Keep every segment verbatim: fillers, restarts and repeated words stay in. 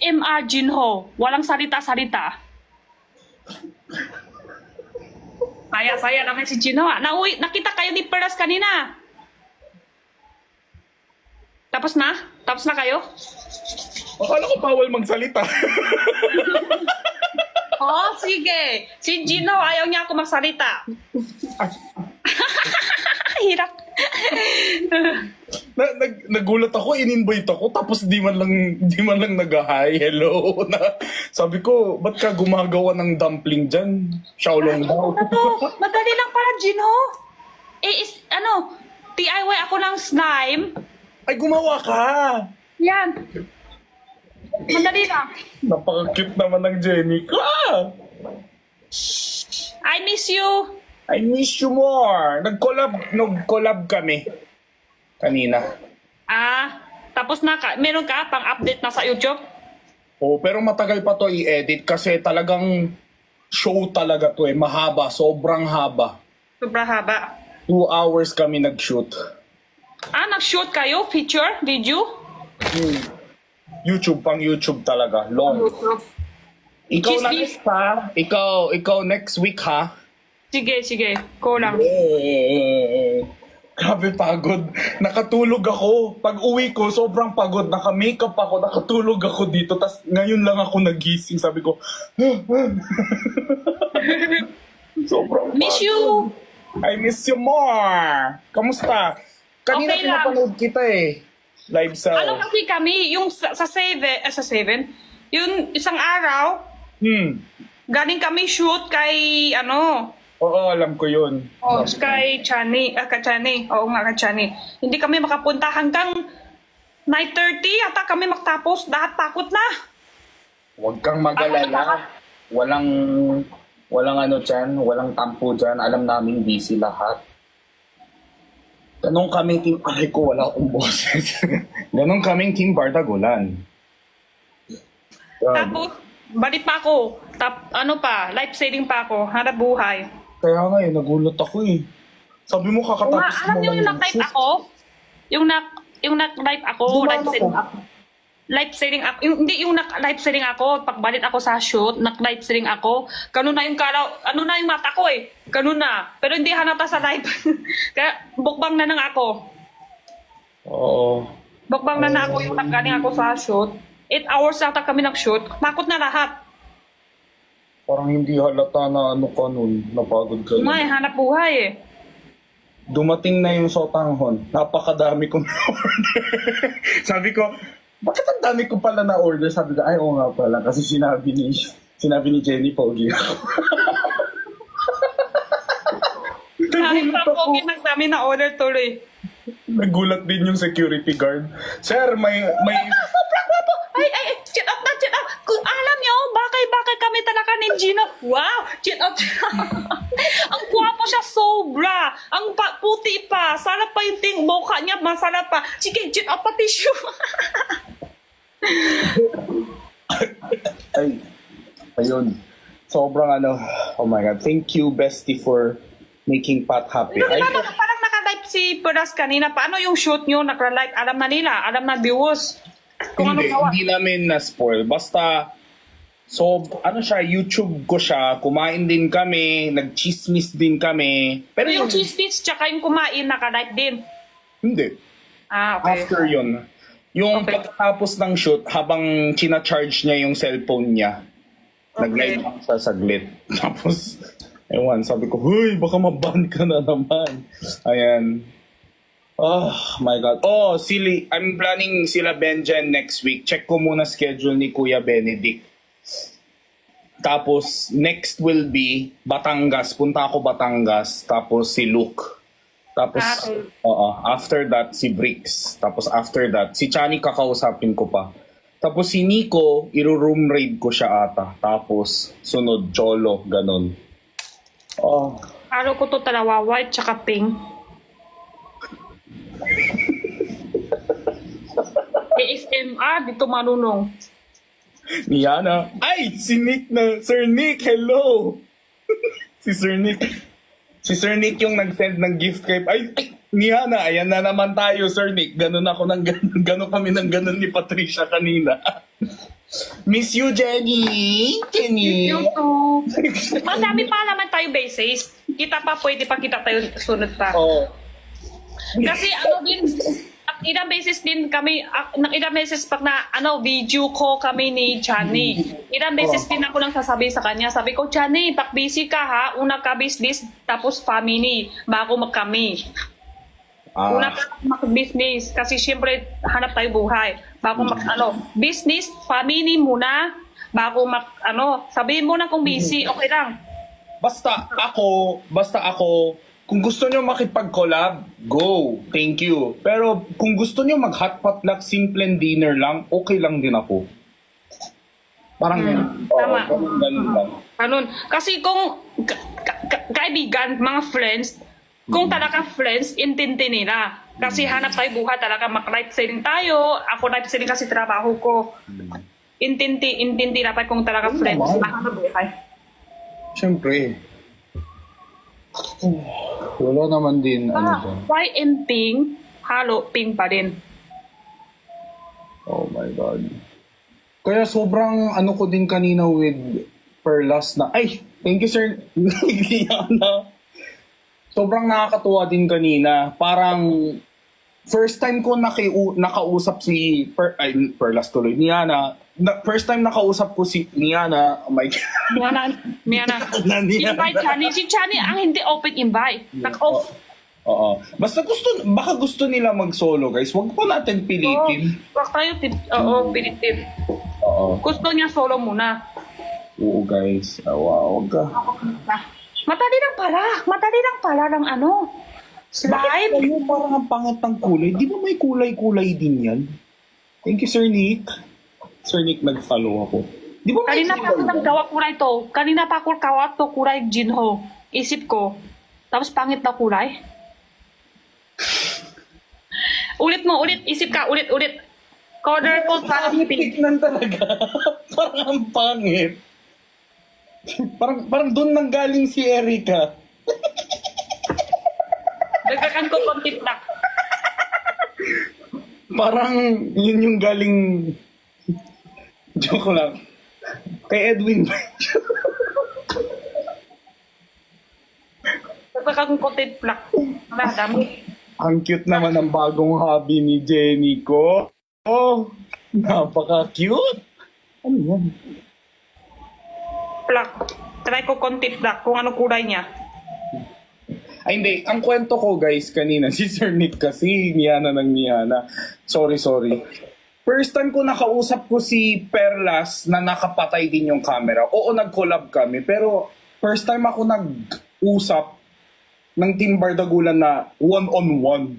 M R Jinho. Walang salita-salita. Saya-saya naman si Jinho. Nauwi, nakita kayo ni Peras kanina. Tapos na? Tapos na kayo? Akala ko bawal magsalita. Oh, sige. Si Jinho, ayaw niya ako magsalita. Hirap. na, nag, nagulat ako, in-invite ako, tapos di man lang, di man lang nag-hi, hello. Na, sabi ko, ba't ka gumagawa ng dumpling dyan? Xiaolong daw. Ano, madali lang para Jinho. Eh, is, ano, D I Y ako ng slime. Ay, gumawa ka! Yan. Madali lang. Napaka-cute naman ng Jenny ka! I miss you. I miss you more! Nag-collab, nag-collab kami. Kanina. Ah, tapos na ka, meron ka pang update na sa YouTube? Oh, pero matagal pa to i-edit kasi talagang show talaga to eh. Mahaba, sobrang haba. Sobrang haba. Two hours kami nag-shoot. Ah, nag-shoot kayo? Picture? Video? Hmm. YouTube, pang YouTube talaga. Long. YouTube. Ikaw na Cheese next ha? Ikaw, ikaw next week ha? Sige, sige. Go lang. Eh, grabe pagod. Nakatulog ako. Pag uwi ko, sobrang pagod. Naka-makeup ako, nakatulog ako dito. Tapos ngayon lang ako nagising. Sabi ko, sobrang Miss pagod. you. I miss you more. Kamusta? Kanina Okay lang. pinapanood kita eh. Live sa... Ano kasi kami, yung sa, sa seven, eh, sa seven, yung isang araw, Hmm. galing kami shoot kay, ano, Oo, alam ko yun. oh, kay Chani, ah, kay Chani, oo nga, kay Chani. Hindi kami makapunta hanggang nine thirty, ata kami magtapos, lahat takot na. Huwag kang mag-alala. Walang, walang ano dyan, walang tampo dyan. Alam namin busy lahat. Ganun kami team, ay ko, wala akong boses. Ganun kaming team Bardagulan. Tapos, balik pa ako, tap, ano pa, life saving pa ako, hanap buhay. Kaya nga eh, nagulat ako eh. Sabi mo O nga, kakatapos alam mo niyo lang yung nag-live shoot. ako? Yung nag, yung nag-live ako, Dumaan live ako. saving ako. Live saving ako, yung, hindi yung nag-live saving ako, pagbalik ako sa shoot, nag-live saving ako, ganun na yung karaw, ano na yung mata ko eh, ganun na. Pero hindi hanap sa live. Kaya bukbang na nang ako. Oo. Bukbang na na ako yung naggaling ako sa shoot. eight hours ata kami nag-shoot, takot na lahat. Parang hindi halata na ano ka nun, napagod ka May nun. hanap buhay eh. Dumating na yung sotanghon, napakadami kong na-order. Sabi ko, bakit ang dami ko pala na-order? Sabi ko, ay oo nga pala, kasi sinabi ni, sinabi ni Jenny, pogi ako. Kahit Nagulat sa ako. pogi nagdami na order tuloy. Nagulat din yung security guard. Sir, may, may, Sobrang gwapo! Ay, ay, ay, chin up na, chin up! Kung alam niyo, bakay-bakay kami talaga ni Gino. Wow! Chin up! Ang gwapo siya, sobra! Ang pa puti pa! Sarap pa yung ting mukha niya, masarap pa. Sige, chin up pa tissue! ay, ayun. Sobrang ano, oh my God. Thank you, Bestie, for making Pat happy. Pero Ay, diba, naka- parang naka-live si Peras kanina. Paano yung shoot niyo? Naka-live? Alam na nila. Alam na viewers. Kung ano hindi, gawa. hindi namin na-spoil. Basta, so, ano siya, YouTube ko siya, kumain din kami, nag-chismis din kami. Pero yung cheese bits, tsaka yung kumain, naka-live din. Hindi. Ah, okay. After yun. Yung Okay. pagkatapos ng shoot, habang china-charge niya yung cellphone niya, Okay. nag-live lang siya saglit. Tapos, ewan, sabi ko, huy, baka maban ka na naman. Ayan. Oh my God. Oh, sili, I'm planning sila Benjen next week. Check ko muna schedule ni Kuya Benedict. Tapos, next will be Batangas. Punta ako Batangas. Tapos si Luke. Tapos, Ah, okay. oo, after that, si Bricks. Tapos after that, si Chani kakausapin ko pa. Tapos si Nico, iro-room raid ko siya ata. Tapos, sunod, Cholo, ganun. Oh, Araw ko to talawa, white tsaka pink. A S M R, dito marunong. ni Yana. Ay, si Nick na. Sir Nick, hello! si Sir Nick. Si Sir Nick yung nag-send ng gift kay... Ay, ay, ni Yana, ayan na naman tayo, Sir Nick. Ganun ako ng ganun. Ganun kami ng ganun ni Patricia kanina. Miss you, Jenny. Jenny. You too. Madami pa naman tayo basis. Kita pa, pwede pa kita tayo sunod pa. Oh. Kasi ano din, ilang beses din kami, ak- ng ilang beses pag na, ano, video ko kami ni Chani. Ilang beses din ako lang sasabi sa kanya. Sabi ko, Chani, pag busy ka ha, una ka business, tapos family, bago mag kami. Ah. Una ka mag-business, kasi syempre, hanap tayo buhay. Bago mag, ano, business, family muna, bago mag, ano, sabihin mo na kung busy, okay lang. Basta ako, basta ako, kung gusto nyo makipag-collab, go. Thank you. Pero kung gusto nyo mag-hot potluck, simple and dinner lang, okay lang din ako. Parang, Hmm, oo, tama. ganun, ganun lang. Ganun. Kasi kung ka- ka- ka- kaibigan, mga friends, kung talaga friends, intindi nila. Kasi hanap tayo buhay, talaga mag-life selling tayo. Ako life selling kasi trabaho ko. Intindi, intindi dapat kung talaga Oo friends, naman. mahanap buhay. Siyempre. Wala naman din, ano Ah, ba? why and pink, halo, pink pa din. Oh my God. Kaya sobrang ano ko din kanina with Perlas na, ay, thank you sir, Liana. Sobrang nakakatuwa din kanina. Parang, first time ko naki, nakausap si, per, ay, Perlas tuloy, Liana. Na, first time nakausap ko si Liana, oh my God. Miana, Miana. Na Liana. Invite Chani. Si Chani ang hindi open invite. Nag-off. Oo. Basta gusto, baka gusto nila mag-solo guys. Wag po natin pilitin. Oo, wag tayo, tip- oo, pilitin. Oo. Gusto niya solo muna. Oo guys. Ah, wow. Wag ka. Matali lang pala. Matali lang pala ng ano. Slide. Ano parang ang pangit ng kulay? Di ba may kulay-kulay din yan? Thank you, Sir Nick. Sir Nick, nag-follow ako. Di ba may Kanina pa ako kulay? naggawa kulay to. Kanina pa ako gawa to kulay Jinho. Isip ko. Tapos pangit na kulay. Ulit mo, ulit. Isip ka, ulit, ulit. Colorful parang pink. Tignan talaga. Parang ang pangit. parang, parang doon nang galing si Erica. Dagdagan ko konti black. Parang yun yung galing... Joke lang. Kay Edwin. Dagdagan ko konti black. Wala, dami. Ang cute naman ng bagong hobby ni Jenny ko. Oh, napaka-cute. Ano yan? Black. Try ko konti black kung ano kulay niya. Ay hindi, ang kwento ko guys kanina, si Sir Nick kasi, Niana ng Niana. Sorry, sorry. First time ko nakausap ko si Perlas na nakapatay din yung camera. Oo, nag-collab kami, pero first time ako nag-usap ng Team Bardagulan na one-on-one.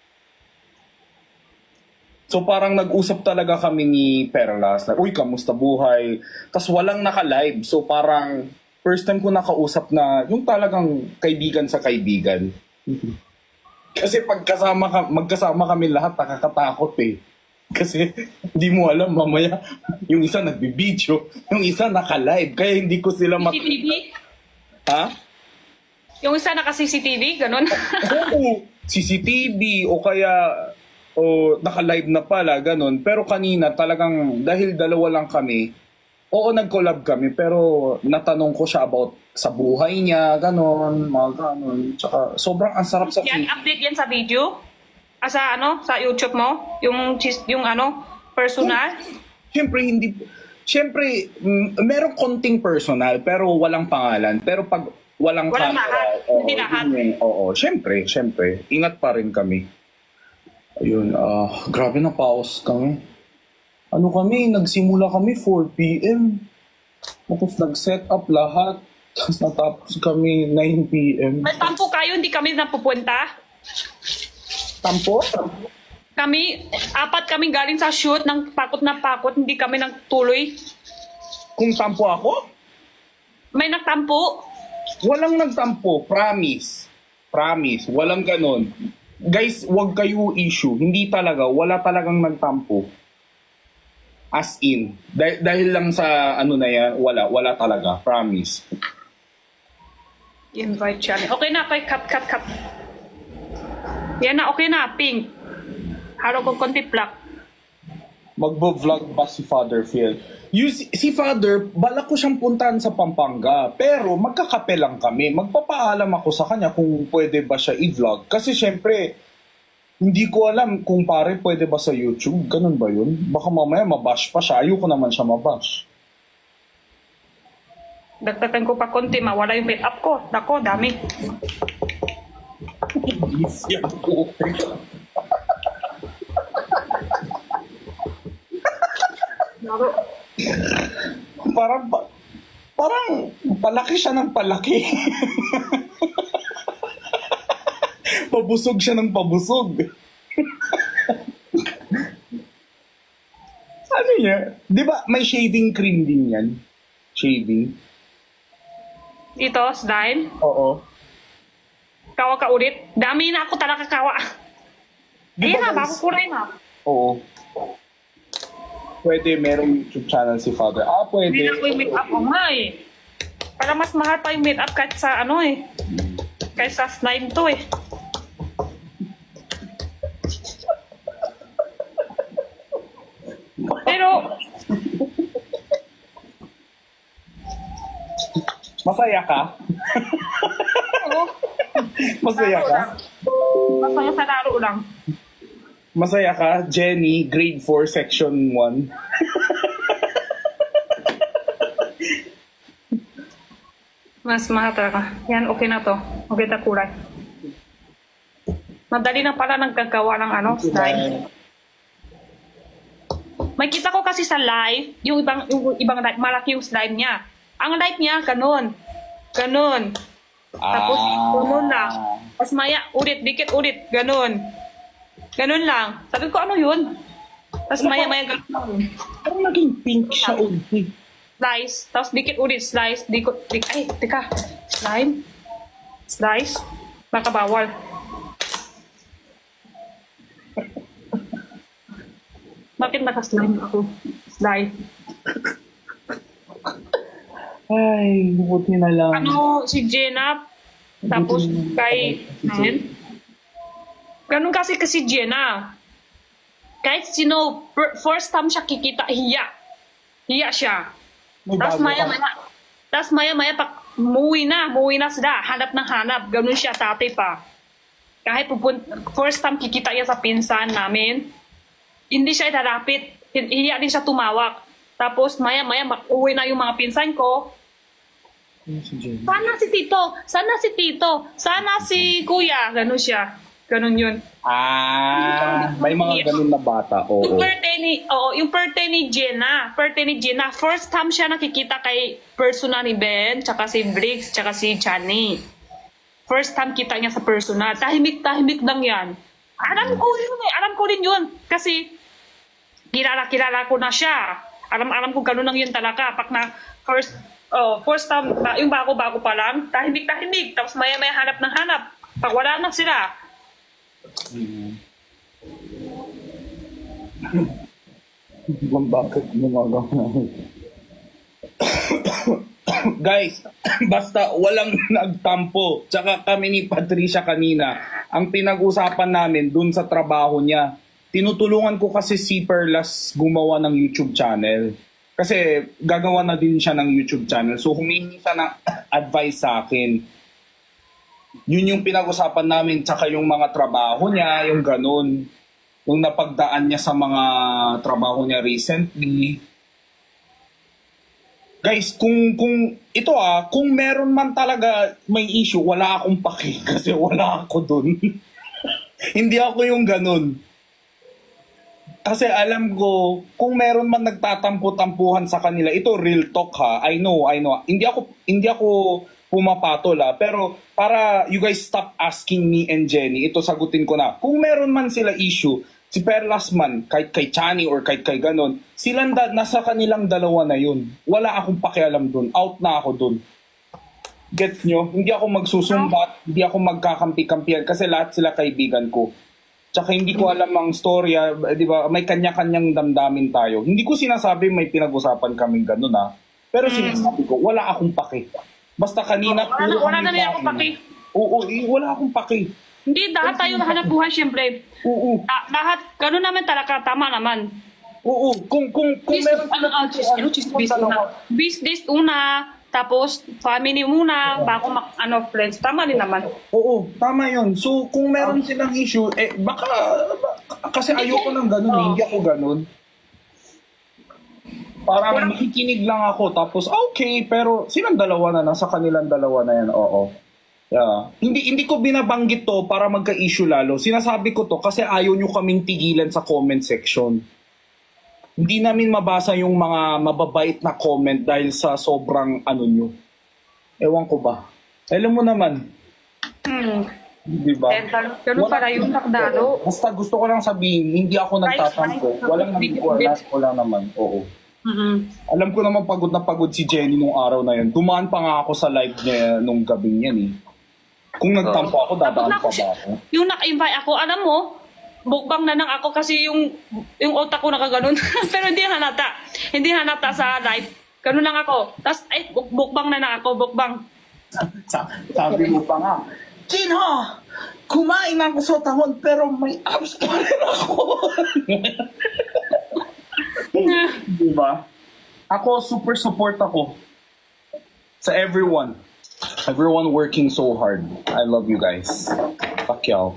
So parang nag-usap talaga kami ni Perlas na, uy, kamusta buhay? Tapos walang naka-live. So parang first time ko nakausap na yung talagang kaibigan sa kaibigan. Kasi pagkasama ka, magkasama kami lahat, nakakatakot eh. Kasi hindi mo alam, mamaya yung isa nagbibideo, yung isa naka-live. Kaya hindi ko sila mat... C C T V? Ha? Yung isa naka-C C T V? Ganun? Oo, C C T V o kaya o naka-live na pala, ganun. Pero kanina talagang dahil dalawa lang kami, oo, nag-collab kami, pero natanong ko siya about sa buhay niya, ganun, mga ganun. Tsaka sobrang ang sarap sa Yan, update yan sa video? Ah, sa ano? Sa YouTube mo? Yung, chis- yung ano? Personal? Siyempre, hindi... Siyempre, mm, merong konting personal, pero walang pangalan. Pero pag walang Walang camera, lahat. oo, Hindi lahat. yun yung- Oo, siyempre, siyempre. Ingat pa rin kami. Ayun, ah, grabe na paus kami. Ano kami, nagsimula kami four p.m. Tapos nag-set up lahat. Tapos natapos kami nine p.m. May tampo kayo, hindi kami napupunta. Tampo? Kami, apat kami galing sa shoot ng pakot na pakot, hindi kami nagtuloy. Kung tampo ako? May nagtampo. Walang nagtampo, promise. Promise, walang ganon. Guys, wag kayo issue. Hindi talaga, wala talagang nagtampo. As in. Dah- dahil lang sa ano na yan, wala, wala talaga. Promise. Invite channel. Okay na, kay cut, cut, cut. Yan na, okay na, pink. Halo ko konti black. Magbo-vlog ba si Father Phil? Yung, si, si Father, balak ko siyang puntahan sa Pampanga. Pero magkakape lang kami. Magpapaalam ako sa kanya kung pwede ba siya i-vlog. Kasi syempre, hindi ko alam kung pare pwede ba sa YouTube. Ganun ba yun? Baka mamaya mabash pa siya. Ayoko naman siya mabash. Dagdagan ko pa konti, mawala yung make-up ko. Nako, dami. Easy ako. Parang, pa- parang palaki siya ng palaki. Pabusog siya ng pabusog. Ano niya? Di ba may shaving cream din yan? Shaving? Dito, slime. Oo. Kawa ka ulit. Dami na ako talaga kawa. Di Ayan ba na, guys- bago kulay na. Oo. Pwede, merong YouTube channel si Father. Ah, pwede. Hindi na ko yung make-up ko nga eh. Para mas mahal pa yung make-up kahit sa ano eh. Kahit sa slime to eh. Pero, Masaya ka? oo. Masaya ka? Masaya sa laro lang. Masaya ka? Jenny, grade four, section one. Mas mahal talaga. Yan, okay na to. Okay na kulay. Madali na pala nagkagawa ng ano, slime. May kita ko kasi sa live, yung ibang, yung ibang live, malaki yung slime niya. Ang live niya, ganun. Ganun. Tapos, ganun lang. Tapos maya, ulit, dikit ulit, ganun. Ganun lang. Sabi ko, ano yun? Tapos maya, maya, ganun. Parang naging pink siya ulit. Slice. Tapos dikit ulit, slice. Dikit, dik, ay, tika. Slime. Slice. Baka bawal. Bakit naka-slime ako? Slime. Ay, buti na lang. Ano, si Jenna, tapos kay, ayan. Ganun kasi kasi Jenna. Kahit sino, per- first time siya kikita, hiya. Hiya siya. May Tapos bago maya ka. maya, tapos maya maya, pag muwi na, muwi na sila, hanap ng hanap. Ganun siya dati pa. Kahit pupun- first time kikita niya sa pinsan namin, hindi siya itarapit. Hiya din siya tumawak. Tapos maya-maya mag-uwi na yung mga pinsan ko. Si Jenny. Sana si Tito, sana si Tito, sana si Kuya. Ganun siya. Ganun yun. Ah, may mga ganun na bata. Yung Oo. birthday ni, oo, yung birthday ni Jenna, birthday ni Jenna, first time siya nakikita kay personal ni Ben, tsaka si Briggs, tsaka si Chani. First time kita niya sa personal. Tahimik-tahimik lang yan. Alam ko yun eh. Alam ko rin yun. Kasi, kilala-kilala ko na siya. Alam-alam ko ganun lang yun talaga. Pag na first, oh, first time, ba- yung bago-bago pa lang, tahimik-tahimik. Tapos maya-maya hanap ng hanap. Pag wala na sila. Bang bakit gumagawa? Guys, basta walang nagtampo. Tsaka kami ni Patricia kanina, ang pinag-usapan namin dun sa trabaho niya, tinutulungan ko kasi si Perlas gumawa ng YouTube channel. Kasi gagawa na din siya ng YouTube channel. So humingi siya ng advice sa akin. Yun yung pinag-usapan namin, tsaka yung mga trabaho niya, yung ganun. Yung napagdaan niya sa mga trabaho niya recently. Guys, kung kung ito ah, kung meron man talaga may issue, wala akong paki kasi wala ako dun. Hindi ako yung ganun. Kasi alam ko, kung meron man nagtatampo-tampuhan sa kanila, ito real talk ha. I know, I know. Hindi ako hindi ako pumapatol ha, pero para you guys stop asking me and Jenny, ito sagutin ko na. Kung meron man sila issue, si Perlas man, kahit kay Chani or kahit kay ganon, silang da- nasa kanilang dalawa na yun. Wala akong pakialam dun. Out na ako dun. Gets nyo? Hindi ako magsusumbat, hindi ako magkakampi-kampihan kasi lahat sila kaibigan ko. Tsaka hindi ko alam ang storya, di ba? May kanya-kanyang damdamin tayo. Hindi ko sinasabi may pinag-usapan kaming ganon ha. Pero sinasabi ko, wala akong paki. Basta kanina... Wala, na- wala na rin ako paki. Oo, eh, wala akong paki. Hindi, lahat tayo hanap buhay, syempre. Oo. Ah, lahat, gano'n naman talaga, tama naman. Oo, kung, kung, kung Bis, meron ano, ah, chis, ano, chis, bis una. Business una, tapos family muna, bago mak, ano, friends. Tama din naman. Oo, tama yun. So, kung meron silang issue, eh, baka, baka kasi ayoko ng ganun, eh, Oo. hindi ako ganun. Parang makikinig lang ako, tapos okay, pero silang dalawa na, nasa kanilang dalawa na yan, oo. Yeah. Hindi hindi ko binabanggit to para magka-issue lalo. Sinasabi ko to kasi ayaw nyo kaming tigilan sa comment section. Hindi namin mabasa yung mga mababait na comment dahil sa sobrang ano nyo. Ewan ko ba. Alam mo naman, Hmm. di ba? Ganun para yung takdalo. Basta gusto ko lang sabihin, hindi ako nagtatampo. Nice. Walang nag-uwalas ko lang naman. Oo. Mm-hmm. Alam ko naman pagod na pagod si Jenny nung araw na yun. Dumaan pa nga ako sa live niya nung gabing yan eh. Kung nagtampo ako, dadaan pa ba ako? Yung naka-invite ako, alam mo, bukbang na nang ako kasi yung yung utak ko nakaganon. Pero hindi hanata. Hindi hanata sa live. Ganun lang ako. Tapos, ay, buk- bukbang na nang ako, bukbang. Sa- Sabi mo pa nga, Jinho, kumain ako sa tahon pero may abs pa rin ako. Diba? Ako, super support ako sa everyone. Everyone working so hard. I love you guys. Fuck y'all.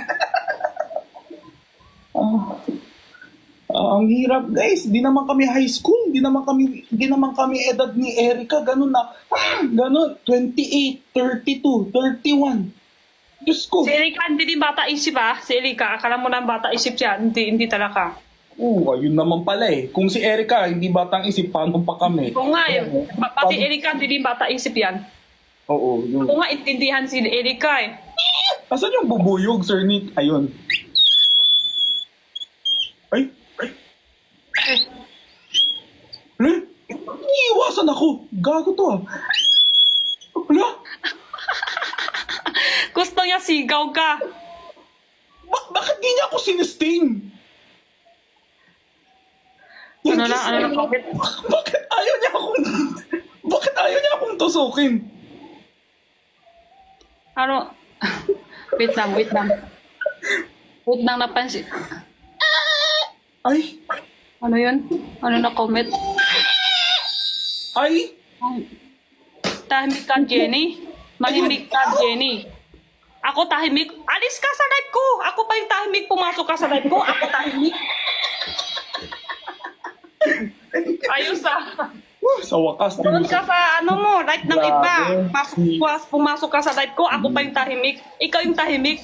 Ah, ah, ang hirap guys. Di naman kami high school. Di naman kami, di naman kami edad ni Erica. Ganun na. Ah, ganun. twenty-eight, thirty-two, thirty-one. Diyos ko. Si Erika, hindi din bata isip ah. Si Erika, akala mo na bata isip siya. Hindi, hindi talaga. Oo, ayun naman pala eh. Kung si Erica, hindi batang isip, paano pa kami? Kung nga, yun, ba- pati Erika, hindi din bata isip yan. Oo, yun. Kung nga, intindihan si Erika eh. Asan yung bubuyog, Sir Nick? Ayun. Ay, ay. Hala? Iiwasan ako. Gago to ah. Hala? Gusto niya sigaw ka. Ba- bakit di niya ako sinisting? Ano na, ano na, bakit? Bakit ayaw niya akong... Bakit ayaw niya akong tusukin? Ano? Wait lang, wait lang. Wait lang, napansin. Ay, Ano yun? Ano na comment? ay, Tahimik ka, Jenny. Mahimik ka, Jenny. Ako tahimik. Alis ka sa live ko. Ako pa yung tahimik. Pumasok ka sa live ko. Ako tahimik. Ayos ah. uh, sa wakas. Doon ka sa ano mo, live ng iba. Grabe. Pas, pas, pumasok ka sa live ko. Ako pa yung tahimik. Ikaw yung tahimik.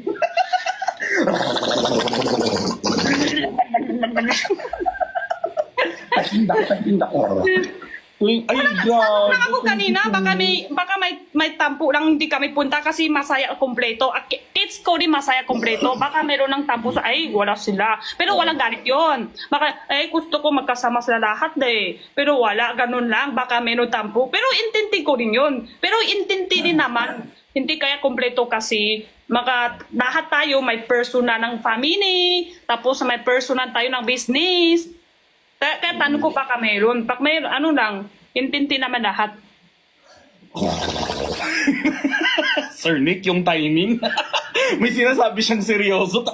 Tahinda, tahinda. Uy, ay, grabe. Ako kanina, baka may, baka may, may tampo lang hindi kami punta kasi masaya kompleto. Ah, ki- Kids ko din masaya kompleto. Baka meron ng tampo sa, ay, wala sila. Pero walang galit yon. Baka, ay, gusto ko magkasama sila lahat eh. Pero wala, ganun lang. Baka meron tampo. Pero intindi ko rin yun. Pero intindi din naman. Hindi kaya kompleto kasi maka, lahat tayo may persona ng family. Tapos may persona tayo ng business. Kaya, kaya tanong ko baka meron. Pag meron, ano lang, intinti naman lahat. Sir Nick, yung timing. May sinasabi siyang seryoso.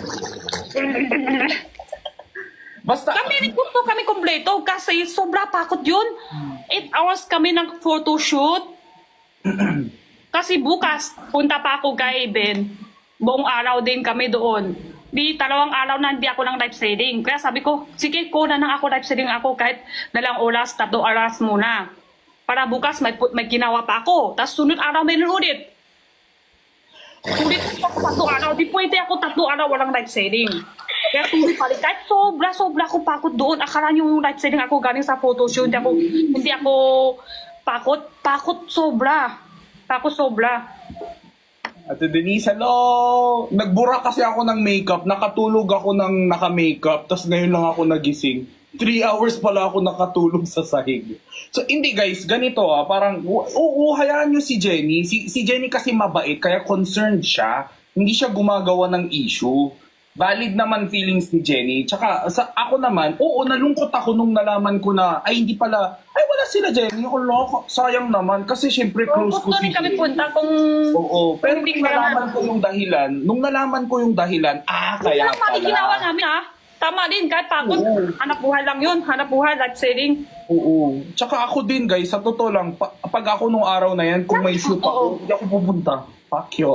Basta, Kami rin gusto kami kompleto kasi sobra pakot yun. Eight hours kami ng photoshoot. Kasi bukas, punta pa ako kay Ben. Buong araw din kami doon. Di dalawang araw na hindi ako ng live streaming. Kaya sabi ko, sige ko na nang ako live streaming ako kahit dalang oras, tatlo oras muna. Para bukas may, pu- may ginawa pa ako. Tapos sunod araw may ulit. Ulit ako tatlo araw. Di pwede ako tatlo araw walang live streaming. Kaya tuloy pa rin. Kahit sobra, sobra ako pakot doon. Akala nyo yung live streaming ako galing sa photoshoot. Hindi ako, hindi ako pakot. Pakot sobra. Pakot sobra. Ate Denise, hello! Nagbura kasi ako ng makeup. Nakatulog ako ng naka-makeup. Tapos ngayon lang ako nagising. Three hours pala ako nakatulog sa sahig. So, hindi guys, ganito ah. Parang, oo, hayaan nyo si Jenny. Si, si Jenny kasi mabait, kaya concerned siya. Hindi siya gumagawa ng issue. Valid naman feelings ni Jenny. Tsaka, sa, ako naman, oo, nalungkot ako nung nalaman ko na, ay, hindi pala, ay, wala sila Jenny. Allah, sayang naman. Kasi syempre, close Gusto ko rin si kami Jenny. punta kung... Oo, pero Hindi nung kaya- nalaman ko yung dahilan, nung nalaman ko yung dahilan, ah, kaya Kaya pala. pala. Ginawa namin ah. Tama din, kahit pagod. Oo. Hanap buhay lang yun. Hanap buhay, life saving. Oo. Tsaka ako din, guys, sa totoo lang, pa- pag ako nung araw na yan, kung may shoot ako, Oo. hindi ako pupunta. Fuck you.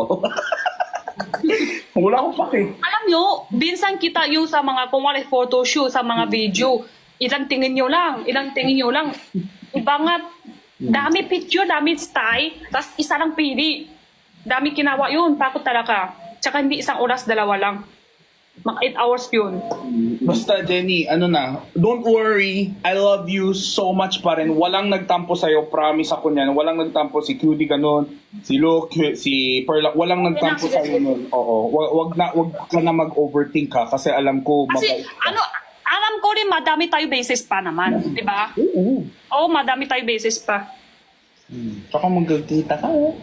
Wala akong pake. Alam nyo, binsan kita yung sa mga, kung wala photo shoot, sa mga video, ilang tingin nyo lang, ilang tingin nyo lang. Iba nga, dami picture, dami style, tapos isa lang pili. Dami kinawa yun, takot talaga. Tsaka hindi isang oras, dalawa lang. Mga eight hours yun. Basta, Jenny, ano na, don't worry, I love you so much pa rin. Walang nagtampo sa'yo, promise ako niyan. Walang nagtampo si Cutie ganun, si Luke, si Perla, walang nagtampo sa'yo nun. Oo, wag, wag na, wag ka na mag-overthink ka kasi alam ko, Kasi, mabait ka. ano, alam ko rin, madami tayo basis pa naman. Di ba? Oo. Oo, madami tayo basis pa. Tsaka magkikita ka, eh.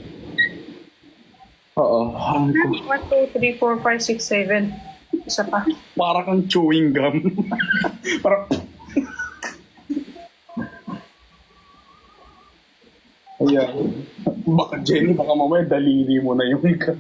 Oo. one, two, three, four, five, six, seven. Isa pa. Para kang chewing gum. Para... Ayan. Baka, Jenny, baka mamaya daliri mo na yung ikat.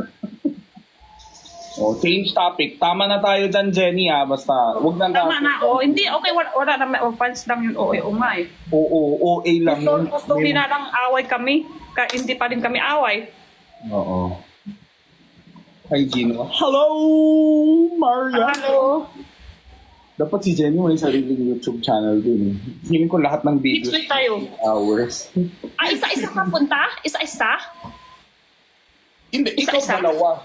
Oh, change topic. Tama na tayo dyan, Jenny, ha? Basta, wag na Tama na, oh. Hindi, okay, wala, wala na, may offense lang yun, oo, oo nga eh. Oo, O A lang. Gusto, yun. gusto din na lang away kami, ka, hindi pa rin kami away. Oo. Hi, Gino. Hello, Maria. Hello. Dapat si Jenny may sariling YouTube channel din. Eh. Feeling ko lahat ng Next videos week tayo. hours. Ah, isa-isa ka punta? Isa-isa? Hindi, ikaw Isa-isa. dalawa.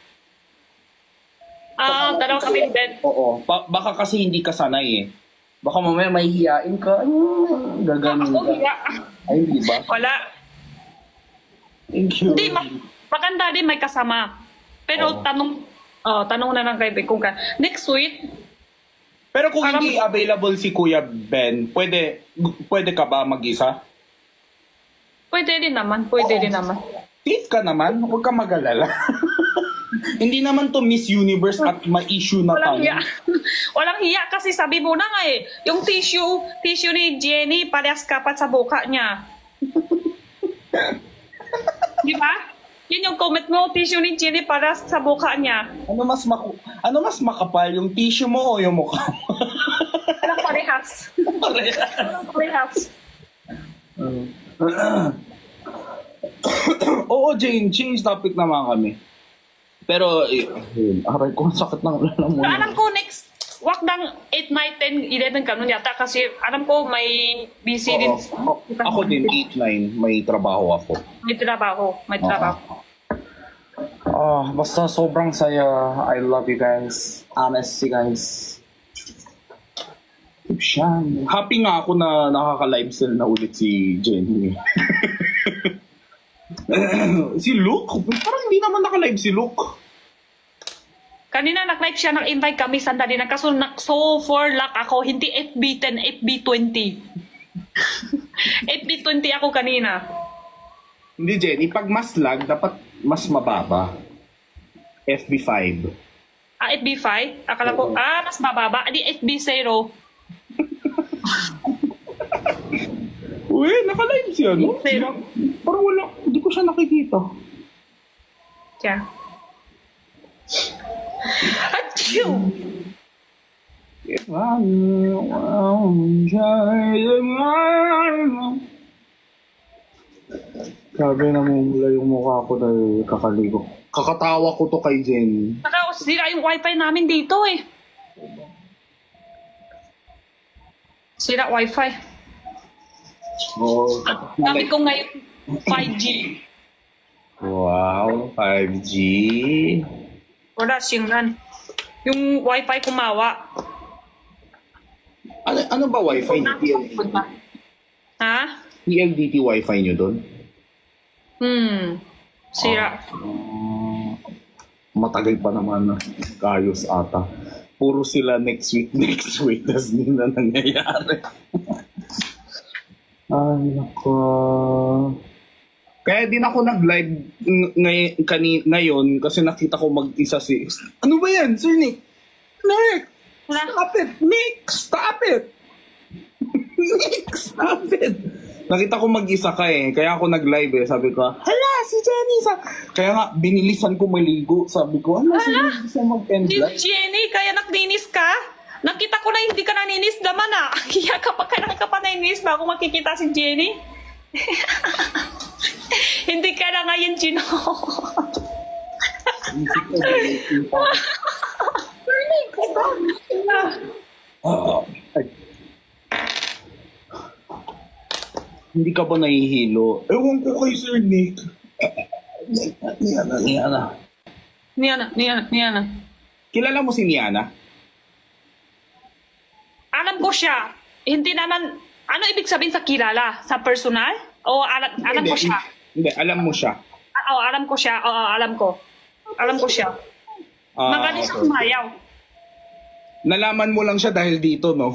Ah, dalawa kami din. Oo. Ba- baka kasi hindi ka sanay eh. Baka mamaya may hiyain ka. Ano, gaganin Ako, ka. hiya. Ay, hindi ba? Wala. Thank you. Hindi, ma- maganda din may kasama. Pero Oo. tanong, oh, tanong na lang kay Ben kung ka. Next week, Pero kung Parang- hindi available si Kuya Ben, pwede pwede ka ba mag-isa? pwede din naman, pwede din naman. Safe ka naman, huwag ka mag-alala. Hindi naman to Miss Universe at ma-issue na Walang tayo. hiya. Walang hiya kasi sabi mo na nga eh, yung tissue, tissue ni Jenny, parehas kapat sa buka niya. Di ba? Yun yung comment mo, tissue ni Jenny parehas sa buka niya. Ano mas maku ano mas makapal, yung tissue mo o yung mukha mo? Walang parehas. Walang parehas. Oo, Jane, change topic naman kami. Pero, eh, ayun, aray ko, ang sakit ng lalamunan. Alam ko next, wak ng eight, nine, ten, eleven ganun yata kasi alam ko may busy din. Oo. A- Ako din, eight nine, may trabaho ako. May trabaho, may trabaho. Ah, basta sobrang saya. I love you guys. Honestly, guys. Siyan. Happy nga ako na nakaka-live sell na ulit si Jenny. Si Luke? Parang hindi naman naka-live si Luke. Kanina nag-live siya, nag-invite kami sandali na kaso na, so for luck ako, hindi F B ten, F B twenty. F B twenty ako kanina. Hindi, Jenny. Pag mas lag, dapat mas mababa. F B five. Ah, F B five? Akala ko, Oo. ah, mas mababa. Adi F B zero. Uy, naka-live siya, no? Zero. Parang wala. Hindi ko siya nakikita. Siya. Achoo! If I won't try to mind. Grabe na mumula yung mukha ko dahil kakaligo. Kakatawa ko to kay Jenny. Saka sira yung wifi namin dito eh. Sira wifi. Oh, Sabi ko ngayon, five G. wow, five G. Wala siyang yung wifi kumawa. Ano, ano ba wifi niyo? P L D T? Ha? P L D T wifi niyo doon? Hmm. Sira. Ah, matagal pa naman na. Kayos ata. Puro sila next week, next week. Tapos hindi na nangyayari. Ay, nako. Kaya din ako nag-live ng- ngay- kani- ngayon kasi nakita ko mag-isa si... Ano ba yan, Sir Nick? Nick! Stop it! Nick! Stop it! Nick! Stop it! Nakita ko mag-isa ka eh. Kaya ako nag-live eh. Sabi ko, hala, si Jenny. Sa... Kaya nga, binilisan ko maligo. Sabi ko, hala, si Jenny sa mag-end Si live. Jenny, kaya naklinis ka? Nakita ko na hindi ka naninis naman ah. Kaya kapag ka ka pa naninis, bago makikita si Jenny. Hindi ka na ngayon, Gino. Isip ko, binilisan pa. Ah, ay. Hindi ka ba nahihilo? Ewan ko kay Sir Nick. Niana, Niana. Niana, Niana, Niana. Kilala mo si Niana? Alam ko siya. Hindi naman, ano ibig sabihin sa kilala? Sa personal? O alam, alam ko siya? Hindi, alam mo siya. Ah, Oo, alam ko siya. Oo, alam ko. Alam ko siya. Ah, Magaling siya okay. sumayaw. Nalaman mo lang siya dahil dito, no?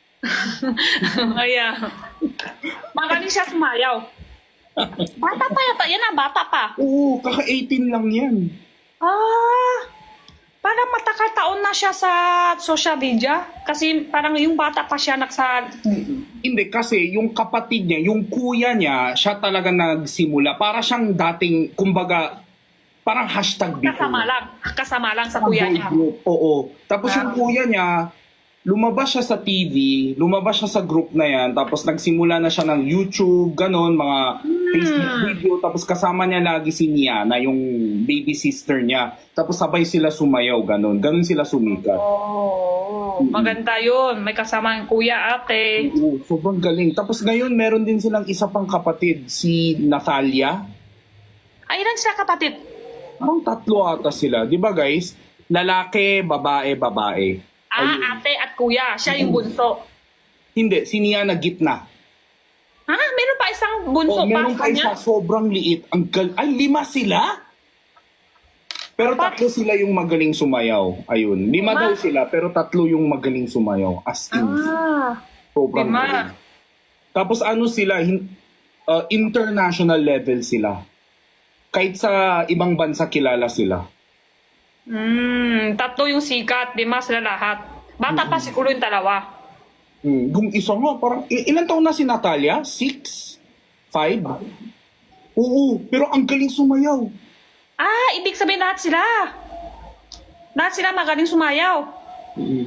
Ayan. Magaling siya sumayaw. Bata pa yata. Yan na, bata pa. Oo, kaka eighteen lang yan. Ah, parang matakataon na siya sa social media. Kasi parang yung bata pa siya naksa... Hindi, kasi yung kapatid niya, yung kuya niya, siya talaga nagsimula. Para siyang dating, kumbaga, parang hashtag before. Kasama lang. Kasama lang sa kuya Boy niya. group, oo. Tapos Ah. yung kuya niya, lumabas siya sa T V, lumabas siya sa group na yan, tapos nagsimula na siya ng YouTube, ganon, mga Facebook video, tapos kasama niya lagi si Niana, yung baby sister niya. Tapos sabay sila sumayaw, ganon. Ganon sila sumikat. Oh, maganda yun. May kasama yung kuya, ate. Oo, sobrang galing. Tapos ngayon, meron din silang isa pang kapatid, si Natalia. Ay, ilan sila kapatid? Parang tatlo ata sila. Di ba guys? Lalaki, babae, babae. Ah, ate at kuya. Siya yung bunso. Hindi, si Niana gitna. Ha? Meron pa isang bunso O, meron pa pa isa, niya? sobrang liit. Ang gal- Ay, lima sila? Pero Apat. tatlo sila yung magaling sumayaw. Ayun. Lima Lima? daw sila, pero tatlo yung magaling sumayaw. As in, Ah, sobrang lima. galing. Tapos ano sila, hin- uh, international level sila. Kahit sa ibang bansa kilala sila. Hmm, tatlo yung sikat. Lima sila lahat. Bata pa siguro yung dalawa. Hmm. Yung isa nga, parang, i- ilan taon na si Natalia? Six? Five? Oo, pero ang galing sumayaw. Ah, ibig sabihin lahat sila. Lahat sila magaling sumayaw. Ayan.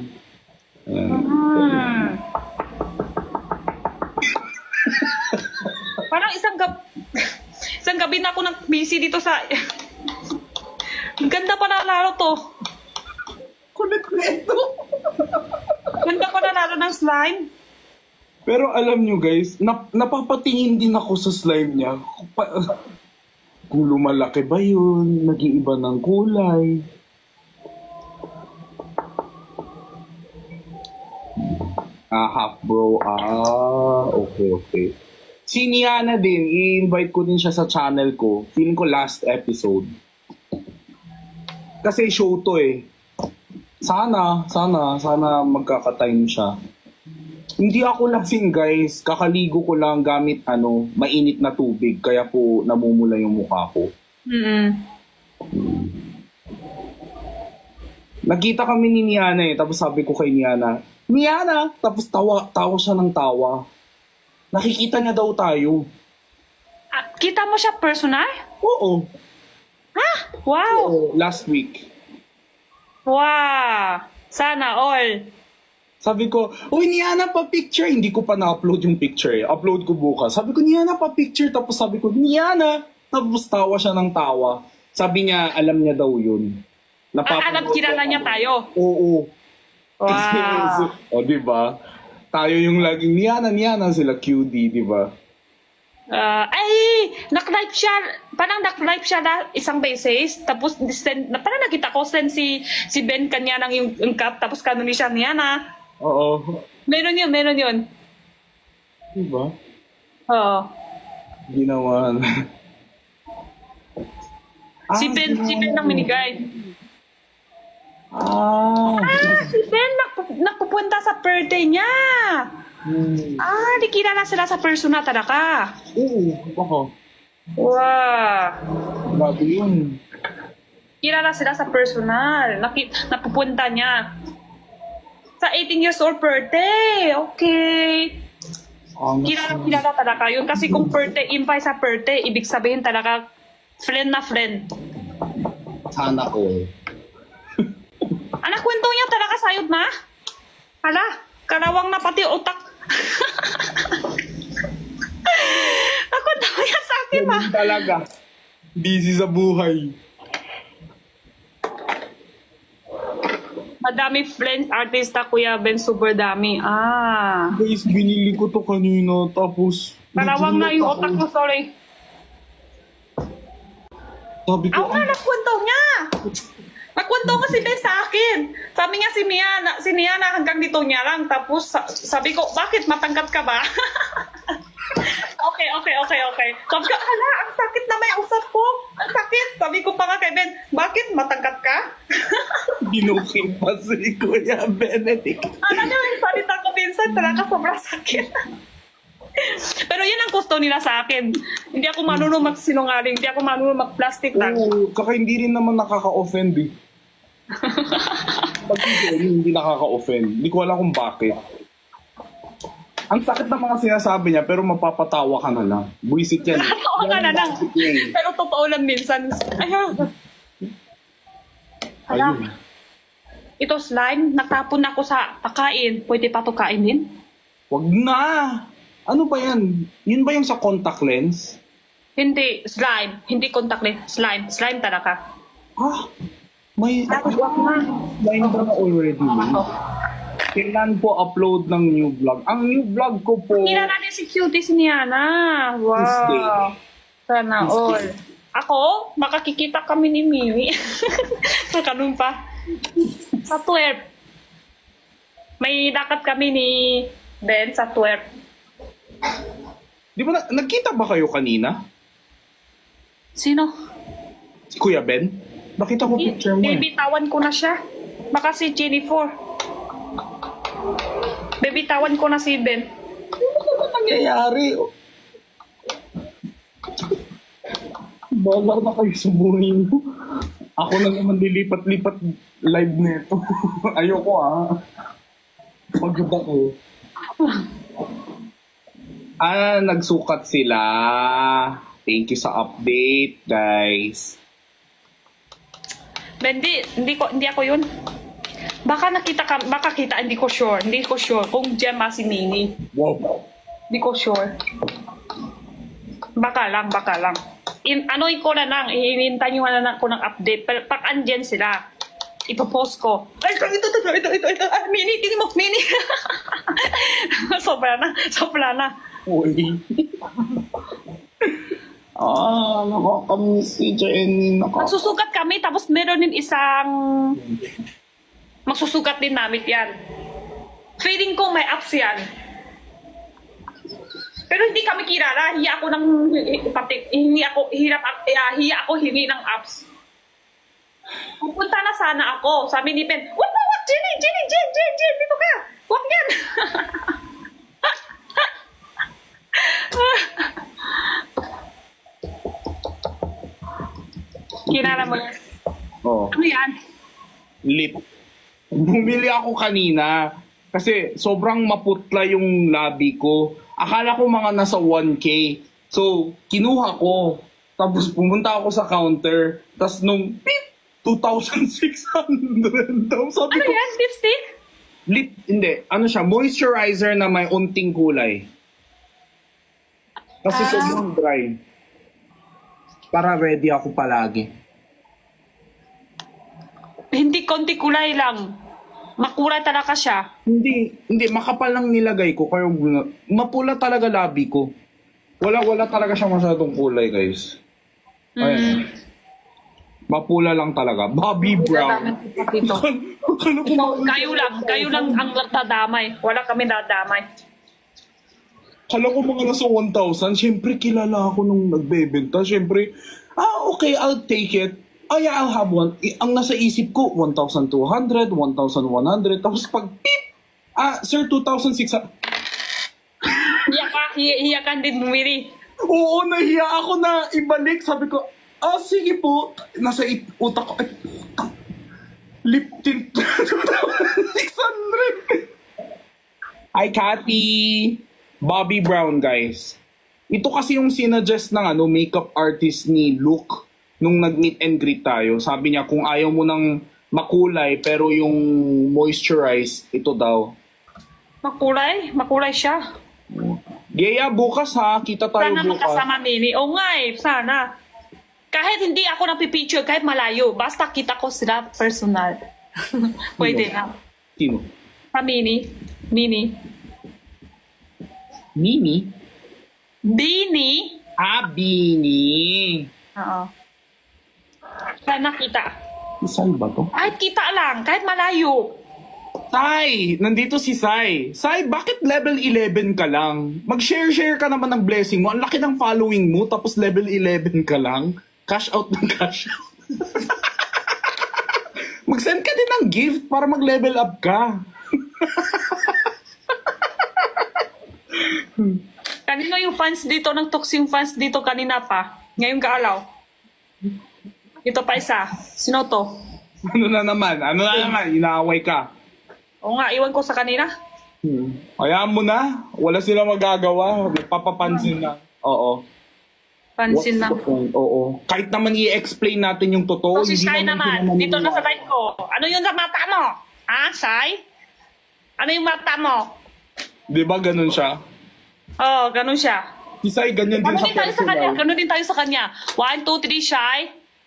Hmm. Parang isang gab... isang gabi na ako nang busy dito sa... Ang ganda pa na laro to. Kulit-kulit. Ganda pa na laro ng slime. Pero alam nyo guys, nap- napapatingin din ako sa slime niya. Pa- kung lumalaki ba yun, nag-iiba ng kulay. Ah, half bro. Ah, okay, okay. Si Niana din, i-invite ko din siya sa channel ko. Feeling ko last episode. Kasi show to eh. Sana, sana, sana magkaka-time siya. Hindi ako lasing guys, kakaligo ko lang gamit ano, mainit na tubig, kaya po namumula yung mukha ko. Mm-mm. Nagkita kami ni Niana eh, tapos sabi ko kay Niana, Niana! Tapos tawa, tawa siya ng tawa. Nakikita niya daw tayo. Ah, kita mo siya personal? Oo. Ha? Wow! Oo, last week. Wow! Sana all. Sabi ko, uy Niana pa picture. Hindi ko pa na-upload yung picture eh. Upload ko bukas. Sabi ko, Niana pa picture. Tapos sabi ko, Niana! Tapos tawa siya ng tawa. Sabi niya, alam niya daw yun. Ah, alam, kilala niya tayo. Oo. Kasi, Wow. o di ba? Tayo yung laging Niana, Niana sila Q D, di ba? Ah, ay! Nak-live siya. Parang nak-live siya na isang beses. Tapos, send, na, parang nakita ko send si, si Ben kanya ng yung, yung cup. Tapos kanon siya niya na. Oo. Meron yun, meron yun. Di ba? Oo. Ginawa na. Si Ah, Ben, si Ben ginawa ang ko. minigay. Ah. Ah, si Ben napu- napupunta sa birthday niya. Hmm. Ah, di kilala sila sa persona talaga. Oo, ako. Wow. Grabe yun. Kilala sila sa personal. Naki, napupunta niya. Sa eighteen years old birthday. Okay. Ang Kilala, kilala talaga yun. Kasi kung perte, impay sa perte, ibig sabihin talaga friend na friend. sana all. Anak, kwento niya talaga sayod na? Hala, karawang na pati utak. Nakwento niya sa akin, ma. Ganun talaga. Busy sa buhay. Madami friends, artista, Kuya Ben, super dami. Ah. Guys, binili ko to kanina, tapos... Karawang na yung nagulat utak ako. ko, sorry. Sabi ko, Ako nga, ah, nakwento niya. Nakwento ko si Ben sa akin. Sabi niya si Mia, na, si Mia na hanggang dito niya lang. Tapos sa- sabi ko, bakit matangkat ka ba? okay, okay, okay, okay. Sabi ko, hala, ang sakit na may usap ko. Ang sakit. Sabi ko pa nga kay Ben, bakit matangkat ka? binuking pa si Kuya Benedict. Ano niya yung salita ko, Vincent, talaga sobrang sakit. Pero yun ang gusto nila sa akin. Hindi ako marunong magsinungaling, hindi ako marunong mag-plastic tag. Oo, kaka hindi rin naman nakaka-offend eh. Pag hindi, hindi nakaka-offend. Hindi ko alam kung bakit. Ang sakit ng mga sinasabi niya, pero mapapatawa ka na lang. Buisit yan. Totoo ka na lang. Pero totoo lang minsan. Ayun. Hala. Ayun. Ito slime, natapon na ako sa pakain. Pwede pa to kainin? Wag na! Ano ba yan? Yun ba yung sa contact lens? Hindi, slime. Hindi contact lens. Slime. Slime talaga. Ah, may Dapat wag na. line ba na already? Kailan po upload ng new vlog? Ang new vlog ko po... Kira natin si Cutie si Niana. Tuesday. Wow. Sana all. Ako, makakikita kami ni Mimi. Ganun pa. Sa twelve. May dakat kami ni Ben sa twelve. Di ba, na- nagkita ba kayo kanina? Sino? Si Kuya Ben? Nakita ko picture mo eh. Bibitawan ko na siya. Baka si Jennifer. Bibitawan ko na si Ben. Ano ba nangyayari? Bahala na kayo sa buhay mo. Ako na naman lilipat-lipat live neto. Ayoko ah. Pagod ako. Ah, nagsukat sila. Thank you sa update, guys. Ben, hindi, hindi, ko, hindi ako yun. Baka nakita ka, baka kita, hindi ko sure. Hindi ko sure kung Gemma si Mini. Wow. Hindi ko sure. Baka lang, baka lang. In, anoin ko na lang, hinintay nyo na lang ko ng update. Pero pag andyan sila, ipopost ko. Ay, ito, ito, ito, ito, ito, ito. Ah, Mini, tingin mo, Mini. Sobra na, sobra na. Uy. Ah, nakakamiss si Jenny. Naka... Magsusukat kami, tapos meron din isang... Magsusukat din namin yan. Feeling ko may apps yan. Pero hindi kami kilala. Hiya ako ng... Pati, hindi ako, hirap, uh, hiya ako hingi ng apps. Pupunta na sana ako. Sabi ni Ben, wag, wag, wag, Jenny, Jenny, Jenny, Jenny, Jenny, dito ka. Wag yan. Kilala mo yan. Oh. Ano yan? Lip. Bumili ako kanina kasi sobrang maputla yung labi ko. Akala ko mga nasa one K. So, kinuha ko. Tapos pumunta ako sa counter. Tapos nung beep, two thousand six hundred. Tapos sabi Ano ko, yan? Lipstick? lip, hindi. Ano siya? Moisturizer na may unting kulay. Kasi Ah. sobrang dry. Para ready ako palagi. Hindi, konti kulay lang. Makulay talaga siya. Hindi, hindi, makapal lang nilagay ko. Kaya mapula talaga labi ko. Wala, wala talaga siya masyadong kulay, guys. Ayan. Mapula lang talaga. Bobby Brown. Dito. Akala ko Ikaw, mga- kayo lang, kayo lang ang dadamay. Wala kami dadamay. Akala ko mga nasa one thousand. Siyempre, kilala ako nung nagbebenta. Siyempre, ah, okay, I'll take it. Oh yeah, I'll have one. I- ang nasa isip ko, one thousand two hundred, one thousand one hundred. Tapos pag, beep, ah, sir, two thousand six hundred. Hiya ka, hiya, hiya ka din bumili. Oo, nahiya ako na ibalik. Sabi ko, ah, sige po. Nasa it- utak ko, ay, puta. Lip tint. two thousand six hundred. Hi, Cathy. Bobby Brown, guys. Ito kasi yung sinuggest ng ano, makeup artist ni Luke nung nag-meet and greet tayo. Sabi niya, kung ayaw mo ng makulay pero yung moisturize, ito daw. Makulay? Makulay siya. Geya, bukas ha. Kita tayo Sana bukas. makasama Mini. Oo nga eh, sana. Kahit hindi ako napipicture, kahit malayo, basta kita ko sila personal. Pwede na. Sino? Sa Mini. Mini. Mimi? Bini. Ah, Bini. Oo. Sana kita. Saan ba to? Kahit kita lang, kahit malayo. Sai! Nandito si Sai. Sai, bakit level eleven ka lang? Mag-share-share ka naman ng blessing mo. Ang laki ng following mo, tapos level eleven ka lang. Cash out ng cash out. Mag-send ka din ng gift para mag-level up ka. Kanino yung fans dito, nag-tox yung fans dito kanina pa. Ngayon kaalaw. Ito pa isa. Sino to? Ano na naman? Ano na naman? Inaaway ka. Oo nga, iwan ko sa kanina. Hmm. Hayaan mo na. Wala sila magagawa. Papapansin na. Oo. Pansin na. What's the point? Oo. Kahit naman i-explain natin yung totoo. So, si hindi Shai naman, sila dito na sa maniniwala. live ko. Ano yung sa mata mo? Ah, Shai? Ano yung mata mo? Di ba ganun siya? Oo, oh, ganun siya. Si Sai ganyan din Ganun sa din tayo sa kanya. personal. Ganun din tayo sa kanya. One, two, three, Shai.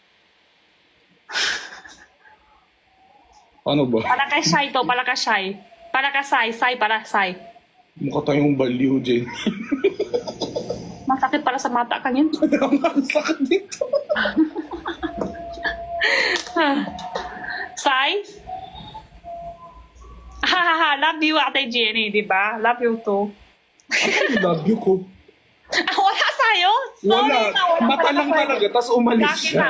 Ano ba? Para kay Shai to, para kay Shai. Para kay Sai, Sai, para Sai. Mukha tayong baliw, Jen. Masakit para sa mata kanyan. Ang sakit dito. Sai? Hahaha, love you, Ate Jenny, di ba? Love you too. Love you ko. Ah, wala sa'yo? Sorry Wala. na, wala Mata pala lang sa'yo. talaga, tapos umalis Laki siya. na.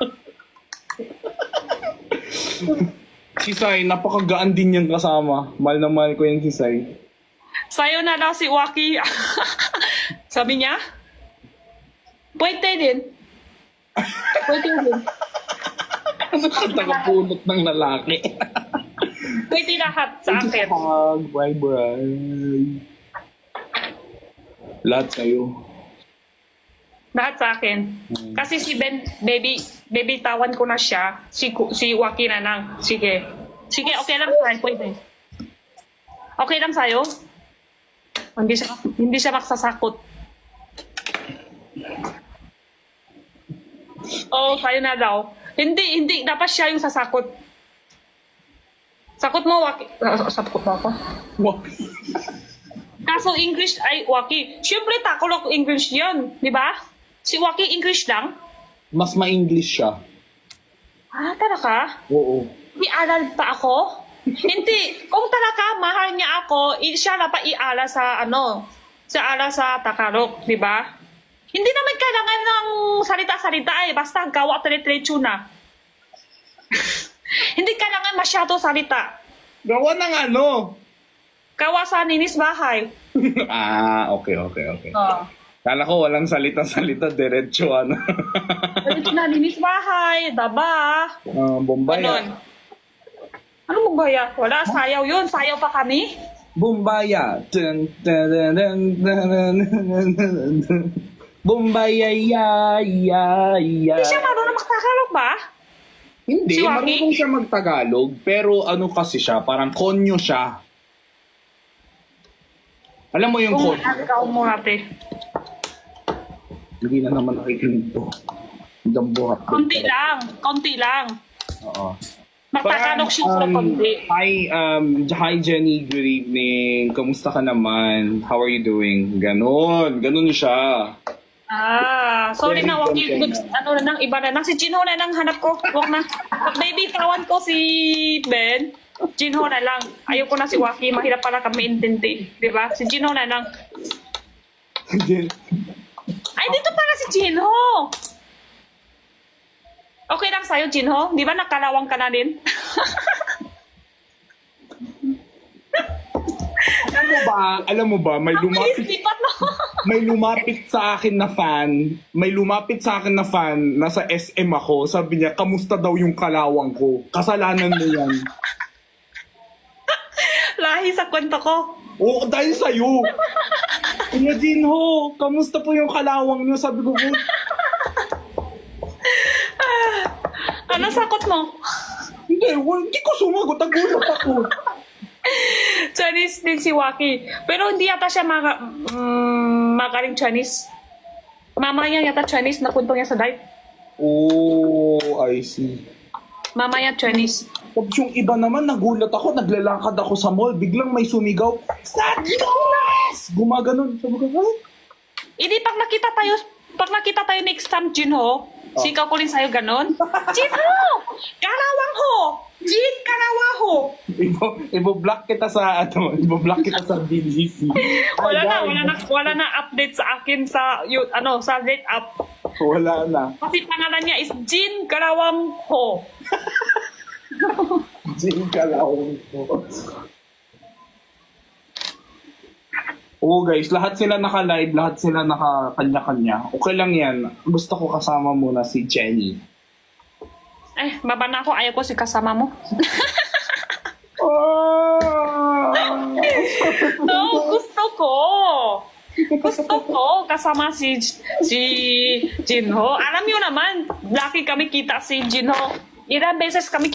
Si Sai, napakagaan din niyang kasama. Mahal na mahal ko yan si Sai. Sa'yo na daw si Waki. Sabi niya? Pwede din. Pwede din. Ano siya tagapulot ng lalaki? Pwede lahat sa akin. Hug, bye bye. Lahat sa'yo. Lahat sa akin. Kasi si Ben, baby, baby tawan ko na siya. Si, Ku- si Waki na lang. Sige. Sige, okay lang sa'yo. Pwede. Okay lang sa'yo? Hindi siya, hindi siya magsasakot. Oh, sa'yo na daw. Hindi, hindi. Dapat siya yung sasakot. Sakot mo, Waki. Ah, sakot mo ako. Wow. Kaso English ay Waki. Siyempre, takulok English yun. Di ba? Si Waki English lang. Mas ma-English siya. Ah, talaga? Oo. Ialal pa ako? Hindi. Kung talaga mahal niya ako, i- siya na pa iala sa ano, sa ala sa Tagalog, di ba? Hindi naman kailangan ng salita-salita eh. Basta gawa tire-diretso na. Hindi kailangan masyado salita. Gawa ng ano? Gawa sa ninis bahay. ah, okay, okay, okay. Oh. Kala ko walang salita-salita, diretso ano. Dito na ninis bahay, daba. uh, Bombay. Ganon. Ano mong baya? Wala, sayaw yun. Sayaw pa kami. Bumbaya. Dun, dun, dun, dun, dun, dun, dun, dun, dun. Bumbaya, ya, ya, ya. Hindi siya marunong magtagalog ba? Hindi, Si Waki? marunong siya magtagalog, pero ano kasi siya, parang konyo siya. Alam mo yung Kung konyo? ikaw mo natin. Hindi na naman nakikinig to. Hanggang buhat. Konti lang. Konti lang. Oo. Magtagalog siya pero um, konti. Hi, um, hi Jenny, good evening. Kamusta ka naman? How are you doing? Ganon, ganon siya. Ah, sorry na, wag yung ano na nang iba na nang si Jinho na nang hanap ko. Wag na. Baby, tawan ko si Ben. Jinho na lang. Ayoko na si Waki, mahirap pala kami intindi, 'di ba? Si Jinho na lang. Ay, dito pala si Jinho. Okay lang sa'yo, Jinho? Di ba nakalawang ka na din? Alam mo ba, alam mo ba, may lumapit, Lipat na. may lumapit sa akin na fan, may lumapit sa akin na fan, nasa S M ako, sabi niya, kamusta daw yung kalawang ko? Kasalanan mo yan. Lahi sa kwento ko. Oo, dahil sa'yo. Kuya Jinho, kamusta po yung kalawang niyo? Sabi ko po, Ano sakot mo? hindi, wal- hindi ko sumagot. Nagulat ako. Chinese din si Waki. Pero hindi yata siya maka, mm, magaling Chinese. Mama niya yata Chinese, napunto niya sa diet. Oh, I see. Mama niya Chinese. Tapos yung iba naman, nagulat ako. Naglalakad ako sa mall. Biglang may sumigaw, Saginas! Gumaganon. Sabi ko, ha? Hindi, pag nakita tayo, pag nakita tayo next time, Jinho, sikaw ko rin sa'yo ganon. Jinho! Karawang ho! Jin, karawa ho! Ibo, ibo-block kita sa, ano, ibo-block kita sa B G C. Wala na, Ay, wala na, wala na update sa akin sa, yun, ano, sa date up. Wala na. Kasi pangalan niya is Jin Karawang ho. Jing kalawang ko. Oo guys, lahat sila naka-live, lahat sila naka-kanya-kanya. Okay lang yan. Gusto ko kasama muna si Jenny. Eh, baba na ako. Ayaw ko si kasama mo. Oh! No, gusto ko. Gusto ko kasama si si Jinho. Alam niyo naman, laki kami kita si Jinho. Ilang beses kami